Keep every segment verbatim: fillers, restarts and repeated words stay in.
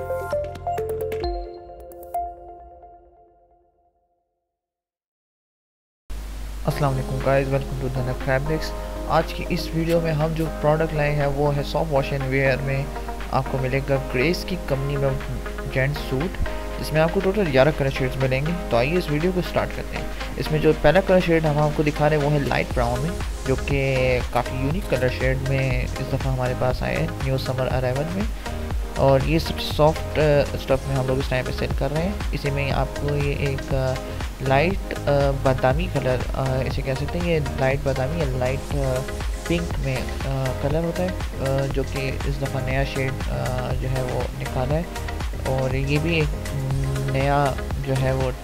अस्सलाम वालेकुम guys, welcome to Dhanak fabrics. आज की इस वीडियो में हम जो प्रोडक्ट लाए हैं वो है सॉफ्ट वॉश एंड वेयर में आपको मिलेगा ग्रेस की कंपनी में जेंट्स सूट, जिसमें आपको टोटल ग्यारह कलर शेड्स मिलेंगे। तो आइए इस वीडियो को स्टार्ट करते हैं। इसमें जो पहला कलर शेड हम आपको दिखा रहे हैं वो है लाइट ब्राउन में, जो कि काफ़ी यूनिक कलर शेड में इस दफ़ा हमारे पास आए हैं न्यू समर अराइवल में। और ये सब सॉफ्ट स्टफ़ में हम लोग इस टाइम पे सेल कर रहे हैं। इसी में आपको ये एक लाइट बादामी कलर इसे कह सकते हैं, ये लाइट बादामी या लाइट पिंक में कलर होता है, जो कि इस दफ़ा नया शेड जो है वो निकाला है। और ये भी एक नया जो है वो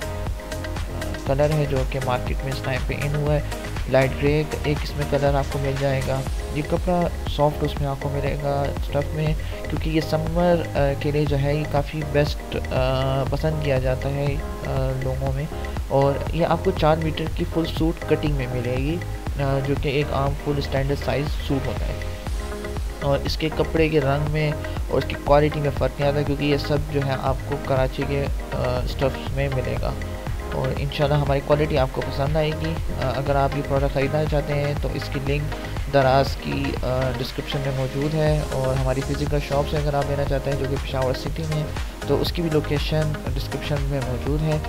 कलर है जो कि मार्केट में इस टाइम पे इन हुआ है। लाइट ग्रे एक इसमें कलर आपको मिल जाएगा। ये कपड़ा सॉफ्ट उसमें आपको मिलेगा स्टफ़ में, क्योंकि ये समर के लिए जो है ये काफ़ी बेस्ट पसंद किया जाता है लोगों में। और ये आपको चार मीटर की फुल सूट कटिंग में मिलेगी, जो कि एक आम फुल स्टैंडर्ड साइज़ सूट होता है। और इसके कपड़े के रंग में और इसकी क्वालिटी में फ़र्क नहीं आता, क्योंकि ये सब जो है आपको कराची के स्टफ़्स में मिलेगा। और इंशाल्लाह हमारी क्वालिटी आपको पसंद आएगी। अगर आप ये प्रोडक्ट ख़रीदना चाहते हैं तो इसकी लिंक दराज की डिस्क्रिप्शन में मौजूद है। और हमारी फ़िज़िकल शॉप से अगर आप लेना चाहते हैं जो कि पेशावर सिटी में, तो उसकी भी लोकेशन डिस्क्रिप्शन में मौजूद है।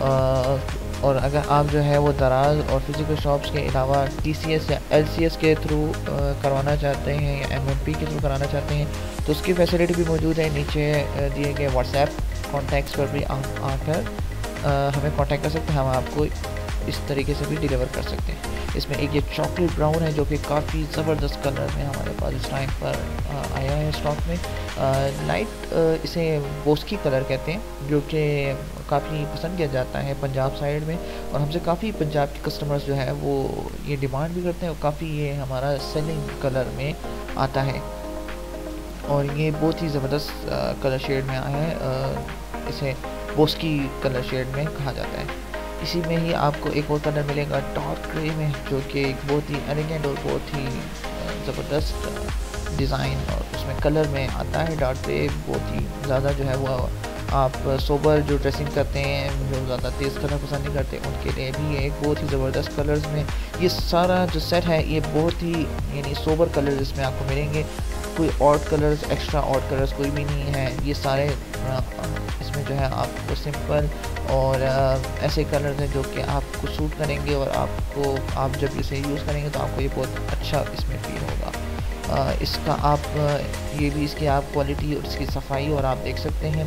और अगर आप जो है वो दराज और फिज़िकल शॉप्स के अलावा टी सी एस या एल सी एस के थ्रू करवाना चाहते हैं या एम एम पी के थ्रू कराना चाहते हैं, तो उसकी फैसिलिटी भी मौजूद है। नीचे दिए गए व्हाट्सएप कॉन्टैक्ट्स पर भी आकर हमें कांटेक्ट कर सकते हैं, हम आपको इस तरीके से भी डिलीवर कर सकते हैं। इसमें एक ये चॉकलेट ब्राउन है जो कि काफ़ी ज़बरदस्त कलर में हमारे पास इस टाइम पर आया है स्टॉक में। लाइट इसे बोस्की कलर कहते हैं, जो कि काफ़ी पसंद किया जाता है पंजाब साइड में। और हमसे काफ़ी पंजाब के कस्टमर्स जो है वो ये डिमांड भी करते हैं, और काफ़ी ये हमारा सेलिंग कलर में आता है। और ये बहुत ही ज़बरदस्त कलर शेड में आया है, इसे बोस्की कलर शेड में कहा जाता है। इसी में ही आपको एक और कलर मिलेगा डार्क ग्रे में, जो कि एक बहुत ही एलिगेंट और बहुत ही ज़बरदस्त डिज़ाइन और उसमें कलर में आता है। डार्क ग्रे बहुत ही ज़्यादा जो है वो आप सोबर जो ड्रेसिंग करते हैं, जो ज़्यादा तेज़ कलर पसंद नहीं करते, उनके लिए भी एक बहुत ही ज़बरदस्त कलर्स में ये सारा जो सेट है ये बहुत ही यानी सोबर कलर्स इसमें आपको मिलेंगे। कोई odd colours extra odd colours कोई भी नहीं है। ये सारे इसमें जो है आपको सिंपल और ऐसे कलर्स हैं जो कि आपको सूट करेंगे, और आपको आप जब इसे यूज़ करेंगे तो आपको ये बहुत अच्छा इसमें फील होगा। इसका आप ये भी इसकी आप क्वालिटी और इसकी सफाई और आप देख सकते हैं।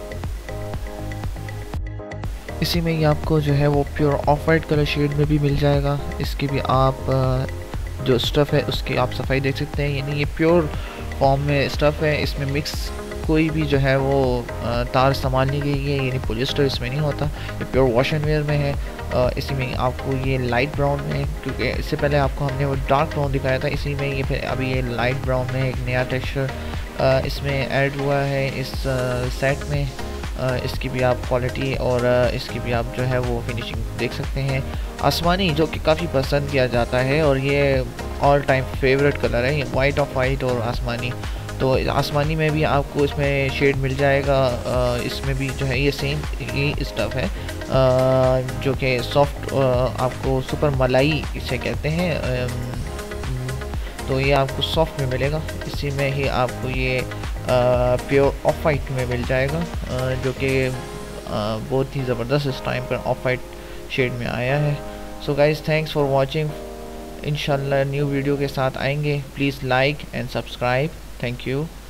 इसी में ही आपको जो है वो pure off white colour shade में भी मिल जाएगा। इसकी भी आप जो स्टफ़ है उसकी आप सफाई देख सकते हैं, यानी ये प्योर फॉर्म में स्टफ़ है। इसमें मिक्स कोई भी जो है वो तार इस्तेमाल नहीं की है, यानी पॉलिस्टर इसमें नहीं होता। ये प्योर वॉश एंड वेयर में है। इसी में आपको ये लाइट ब्राउन में, क्योंकि इससे पहले आपको हमने वो डार्क ब्राउन दिखाया था, इसी में ये फिर अभी ये लाइट ब्राउन में एक नया टेक्सचर इसमें ऐड हुआ है इस सेट में। इसकी भी आप क्वालिटी और इसकी भी आप जो है वो फिनिशिंग देख सकते हैं। आसमानी जो कि काफ़ी पसंद किया जाता है और ये ऑल टाइम फेवरेट कलर है, ये वाइट ऑफ वाइट और आसमानी। तो आसमानी में भी आपको इसमें शेड मिल जाएगा। इसमें भी जो है ये सेम ये स्टफ़ है, जो कि सॉफ्ट आपको सुपर मलाई इसे कहते हैं, तो ये आपको सॉफ्ट में मिलेगा। इसी में ही आपको ये प्योर ऑफ वाइट में मिल जाएगा, जो कि बहुत ही ज़बरदस्त इस टाइम पर ऑफ वाइट शेड में आया है। So guys, thanks for watching. इंशाल्लाह न्यू वीडियो के साथ आएंगे। Please like and subscribe. Thank you.